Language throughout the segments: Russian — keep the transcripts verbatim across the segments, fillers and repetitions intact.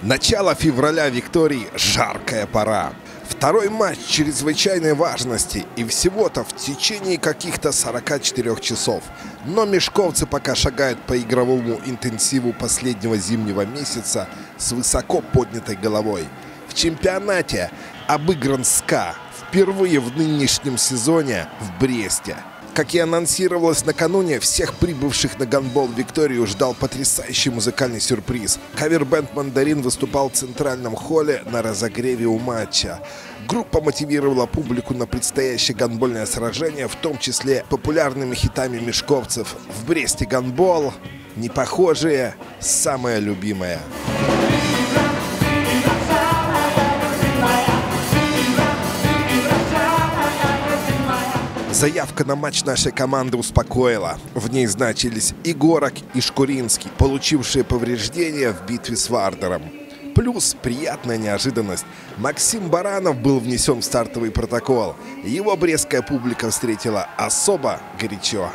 Начало февраля Виктории – жаркая пора. Второй матч чрезвычайной важности и всего-то в течение каких-то сорока четырёх часов. Но мешковцы пока шагают по игровому интенсиву последнего зимнего месяца с высоко поднятой головой. В чемпионате обыгран СКА впервые в нынешнем сезоне в Бресте. Как и анонсировалось накануне, всех прибывших на гандбол Викторию ждал потрясающий музыкальный сюрприз. Кавер-бэнд «Мандарин» выступал в центральном холле на разогреве у матча. Группа мотивировала публику на предстоящее гандбольное сражение, в том числе популярными хитами мешковцев «В Бресте гандбол», «Непохожие», «Самое любимое». Заявка на матч нашей команды успокоила. В ней значились и Горок, и Шкуринский, получившие повреждения в битве с Вардером. Плюс приятная неожиданность. Максим Баранов был внесен в стартовый протокол. Его брестская публика встретила особо горячо.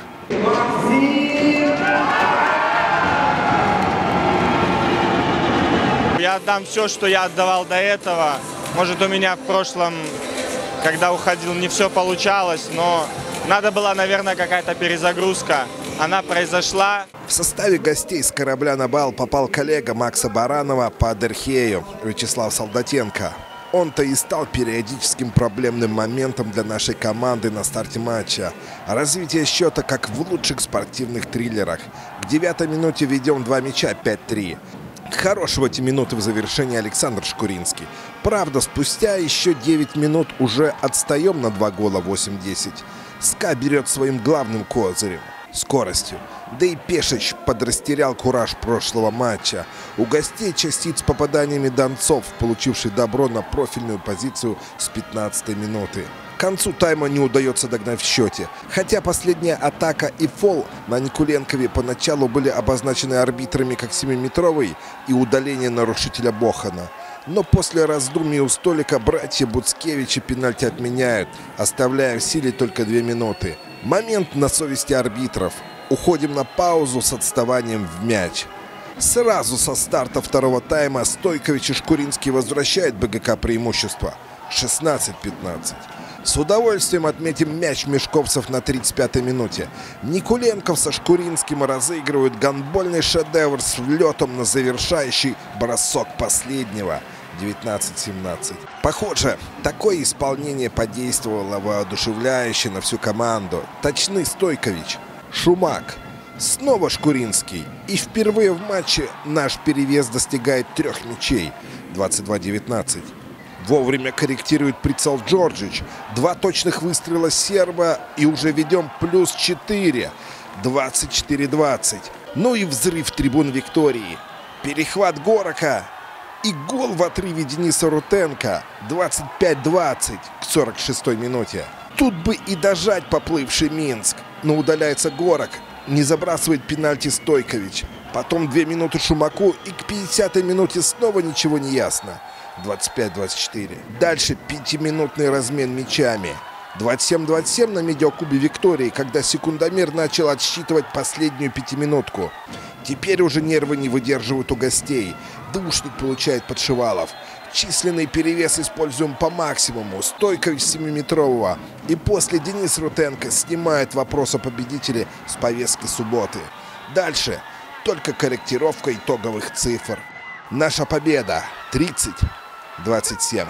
Я отдам все, что я отдавал до этого. Может, у меня в прошлом, когда уходил, не все получалось, но надо была, наверное, какая-то перезагрузка. Она произошла. В составе гостей с корабля на бал попал коллега Макса Баранова по Адерхею Вячеслав Солдатенко. Он-то и стал периодическим проблемным моментом для нашей команды на старте матча. Развитие счета, как в лучших спортивных триллерах. К девятой минуте ведем два мяча пять-три. Хорош в эти минуты в завершении Александр Шкуринский. Правда, спустя еще девять минут уже отстаем на два гола восемь-десять. СКА берет своим главным козырем – скоростью. Да и Пешич подрастерял кураж прошлого матча. У гостей частиц с попаданиями Донцов, получивший добро на профильную позицию с пятнадцатой минуты. К концу тайма не удается догнать в счете. Хотя последняя атака и фол на Никуленкове поначалу были обозначены арбитрами как семиметровый и удаление нарушителя Бохана. Но после раздумий у столика братья Буцкевичи пенальти отменяют, оставляя в силе только две минуты. Момент на совести арбитров. Уходим на паузу с отставанием в мяч. Сразу со старта второго тайма Стойкович и Шкуринский возвращают БГК преимущество. шестнадцать-пятнадцать. С удовольствием отметим мяч мешковцев на тридцать пятой минуте. Никуленков со Шкуринским разыгрывают гандбольный шедевр с влетом на завершающий бросок последнего. девятнадцать-семнадцать. Похоже, такое исполнение подействовало воодушевляюще на всю команду. Точны Стойкович, Шумак, снова Шкуринский. И впервые в матче наш перевес достигает трех мячей. двадцать два девятнадцать. Вовремя корректирует прицел Джорджич. Два точных выстрела серба и уже ведем плюс четыре. двадцать четыре двадцать. Ну и взрыв трибун Виктории. Перехват Горока. И гол в отрыве Дениса Рутенко. двадцать пять двадцать к сорок шестой минуте. Тут бы и дожать поплывший Минск. Но удаляется Горок. Не забрасывает пенальти Стойкович. Потом две минуты Шумаку. И к пятидесятой минуте снова ничего не ясно. двадцать пять двадцать четыре. Дальше пятиминутный размен мячами. двадцать семь двадцать семь на медиакубе Виктории, когда секундомер начал отсчитывать последнюю пятиминутку. Теперь уже нервы не выдерживают у гостей. Душник получает Подшивалов. Численный перевес используем по максимуму. Стойкович семиметрового. И после Денис Рутенко снимает вопрос о победителе с повестки субботы. Дальше только корректировка итоговых цифр. Наша победа тридцать двадцать семь.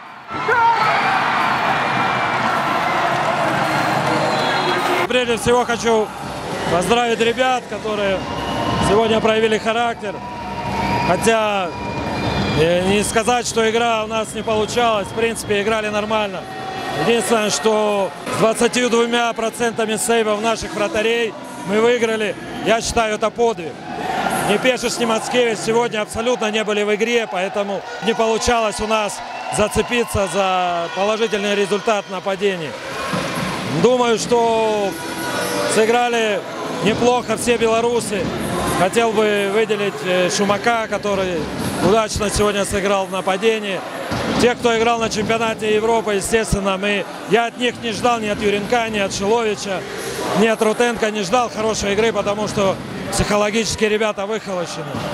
Прежде всего хочу поздравить ребят, которые сегодня проявили характер. Хотя не сказать, что игра у нас не получалась. В принципе, играли нормально. Единственное, что с двадцатью двумя процентами сейвов наших вратарей мы выиграли. Я считаю, это подвиг. Ни Пешич, ни Мацкевич сегодня абсолютно не были в игре, поэтому не получалось у нас зацепиться за положительный результат нападений. Думаю, что сыграли неплохо все белорусы. Хотел бы выделить Шумака, который удачно сегодня сыграл в нападении. Те, кто играл на чемпионате Европы, естественно, мы, я от них не ждал ни от Юренка, ни от Шиловича, ни от Рутенко не ждал хорошей игры, потому что психологически ребята выхолощены.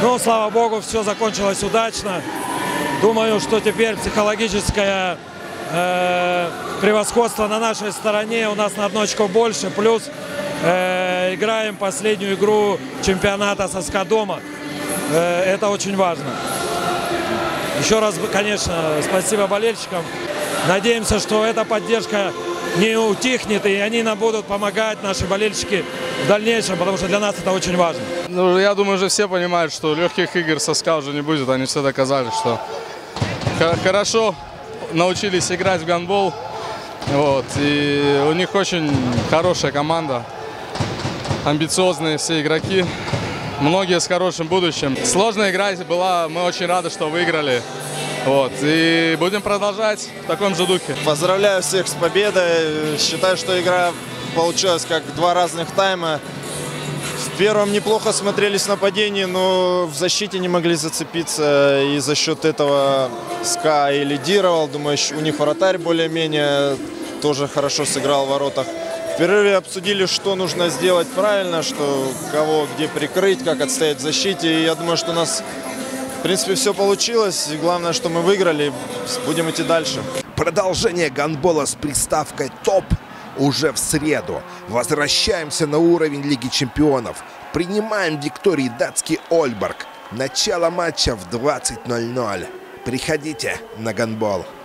Но, слава богу, все закончилось удачно. Думаю, что теперь психологическое э, превосходство на нашей стороне. У нас на одно очко больше. Плюс э, играем последнюю игру чемпионата со СКА дома. Э, это очень важно. Еще раз, конечно, спасибо болельщикам. Надеемся, что эта поддержка не утихнет, и они нам будут помогать, наши болельщики, в дальнейшем, потому что для нас это очень важно. Ну, я думаю, уже все понимают, что легких игр со СКА уже не будет. Они все доказали, что хорошо научились играть в гандбол. Вот, и у них очень хорошая команда, амбициозные все игроки, многие с хорошим будущим. Сложная игра была, мы очень рады, что выиграли. Вот, и будем продолжать в таком же духе. Поздравляю всех с победой. Считаю, что игра получилась как два разных тайма. В первом неплохо смотрелись нападения, но в защите не могли зацепиться. И за счет этого СКА и лидировал. Думаю, у них вратарь более-менее тоже хорошо сыграл в воротах. В перерыве обсудили, что нужно сделать правильно, что кого где прикрыть, как отстоять в защите. И я думаю, что у нас, в принципе, все получилось. И главное, что мы выиграли. Будем идти дальше. Продолжение гандбола с приставкой «Топ» уже в среду. Возвращаемся на уровень Лиги чемпионов. Принимаем Виктории датский Ольборг. Начало матча в двадцать ноль ноль. Приходите на гандбол.